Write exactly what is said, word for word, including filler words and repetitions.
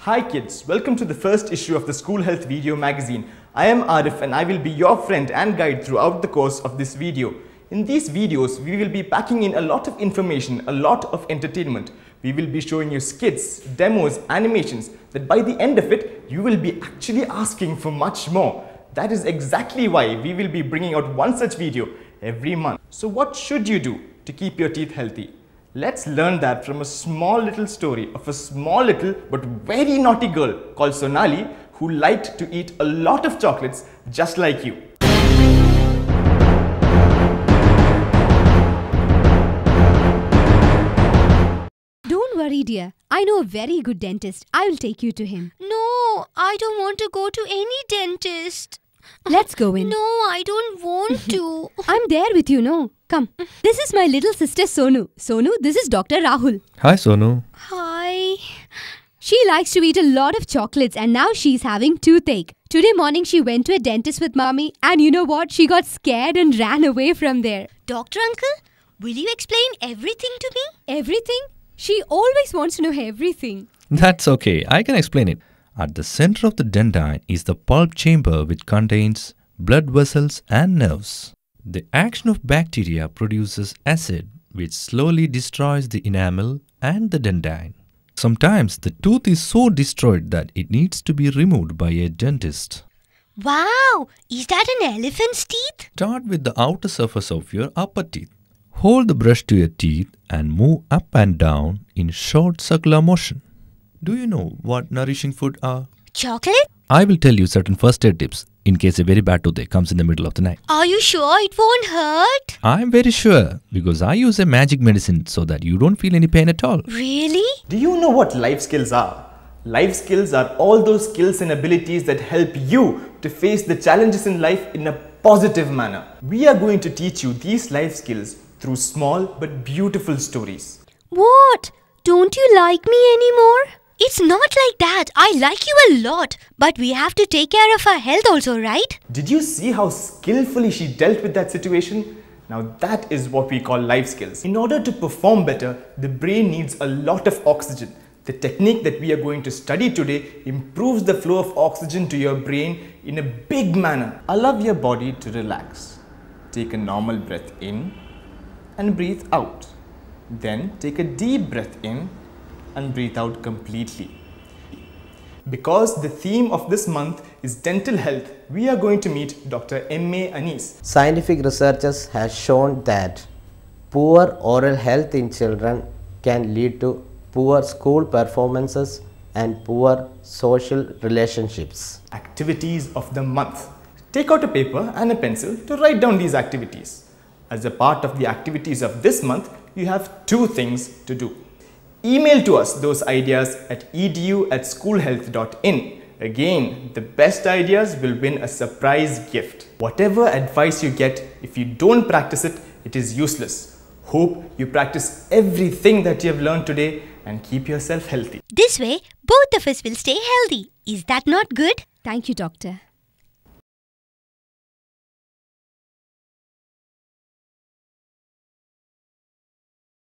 Hi kids, welcome to the first issue of the School Health Video Magazine. I am Arif and I will be your friend and guide throughout the course of this video. In these videos, we will be packing in a lot of information, a lot of entertainment. We will be showing you skits, demos, animations that by the end of it, you will be actually asking for much more. That is exactly why we will be bringing out one such video every month. So what should you do to keep your teeth healthy? Let's learn that from a small little story of a small little but very naughty girl called Sonali who liked to eat a lot of chocolates just like you. Don't worry, dear. I know a very good dentist. I will take you to him. No, I don't want to go to any dentist. Let's go in. No, I don't want to. I'm there with you, no? Come. This is my little sister Sonu. Sonu, this is Doctor Rahul. Hi, Sonu. Hi. She likes to eat a lot of chocolates and now she's having toothache. Today morning she went to a dentist with mommy and you know what? She got scared and ran away from there. Doctor Uncle, will you explain everything to me? Everything? She always wants to know everything. That's okay. I can explain it. At the center of the dentine is the pulp chamber which contains blood vessels and nerves. The action of bacteria produces acid which slowly destroys the enamel and the dentine. Sometimes the tooth is so destroyed that it needs to be removed by a dentist. Wow! Is that an elephant's teeth? Start with the outer surface of your upper teeth. Hold the brush to your teeth and move up and down in short circular motion. Do you know what nourishing food are? Chocolate? I will tell you certain first aid tips in case a very bad toothache comes in the middle of the night. Are you sure it won't hurt? I am very sure because I use a magic medicine so that you don't feel any pain at all. Really? Do you know what life skills are? Life skills are all those skills and abilities that help you to face the challenges in life in a positive manner. We are going to teach you these life skills through small but beautiful stories. What? Don't you like me anymore? It's not like that. I like you a lot. But we have to take care of our health also, right? Did you see how skillfully she dealt with that situation? Now that is what we call life skills. In order to perform better, the brain needs a lot of oxygen. The technique that we are going to study today improves the flow of oxygen to your brain in a big manner. Allow your body to relax. Take a normal breath in and breathe out. Then take a deep breath in and breathe out completely. Because the theme of this month is dental health, we are going to meet Doctor M A Anis. Scientific researches has shown that poor oral health in children can lead to poor school performances and poor social relationships. Activities of the month. Take out a paper and a pencil to write down these activities. As a part of the activities of this month, you have two things to do. Email to us those ideas at edu at schoolhealth dot in. Again, the best ideas will win a surprise gift. Whatever advice you get, if you don't practice it, it is useless. Hope you practice everything that you have learned today and keep yourself healthy. This way, both of us will stay healthy. Is that not good? Thank you, doctor.